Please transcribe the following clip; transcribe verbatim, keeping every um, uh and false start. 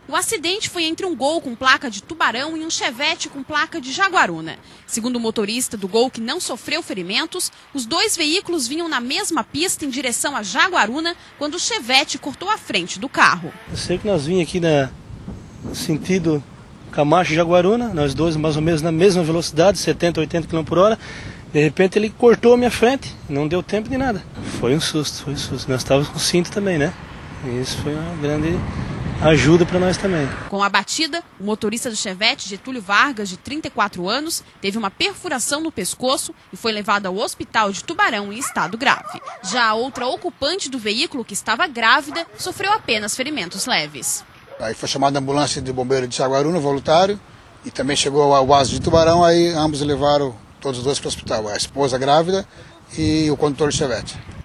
O acidente foi entre um Gol com placa de Tubarão e um Chevette com placa de Jaguaruna. Segundo o motorista do Gol, que não sofreu ferimentos, os dois veículos vinham na mesma pista em direção a Jaguaruna quando o Chevette cortou a frente do carro. Eu sei que nós vínhamos aqui na, no sentido Camacho e Jaguaruna, nós dois mais ou menos na mesma velocidade, setenta, oitenta quilômetros por hora. De repente ele cortou a minha frente, não deu tempo de nada. Foi um susto, foi um susto. Nós estávamos com cinto também, né? E isso foi uma grande ajuda para nós também. Com a batida, o motorista do Chevette, Getúlio Vargas, de trinta e quatro anos, teve uma perfuração no pescoço e foi levado ao hospital de Tubarão em estado grave. Já a outra ocupante do veículo, que estava grávida, sofreu apenas ferimentos leves. Aí foi chamada a ambulância de bombeiro de Jaguaruna, voluntário, e também chegou ao base de Tubarão, aí ambos levaram todos os dois para o hospital, a esposa grávida e o condutor do Chevette.